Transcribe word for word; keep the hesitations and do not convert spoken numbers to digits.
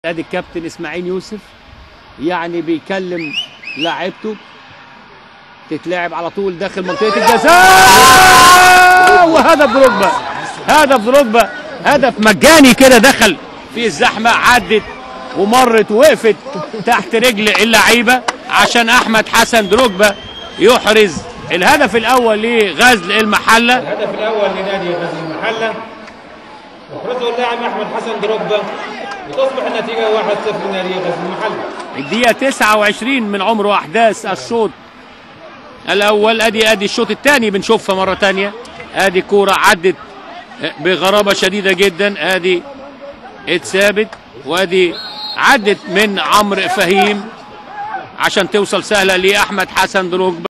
ادي الكابتن اسماعيل يوسف يعني بيكلم لاعبته، تتلعب على طول داخل منطقه الجزاء وهدف دروجبا. هدف دروجبا، هدف مجاني كده، دخل في الزحمه، عدت ومرت ووقفت تحت رجل اللعيبه عشان احمد حسن دروجبا يحرز الهدف الاول لغزل المحله. الهدف الاول لنادي غزل المحله يحرزه اللاعب احمد حسن دروجبا وتصبح النتيجه واحد صفر لنادي غزل المحله. الدقيقه تسعة وعشرين من عمر واحداث الشوط الاول. ادي ادي الشوط الثاني بنشوفها مره ثانيه. ادي كوره عدت بغرابه شديده جدا، ادي اتثابت، وادي عدت من عمرو فهيم عشان توصل سهله لاحمد حسن دروجبا.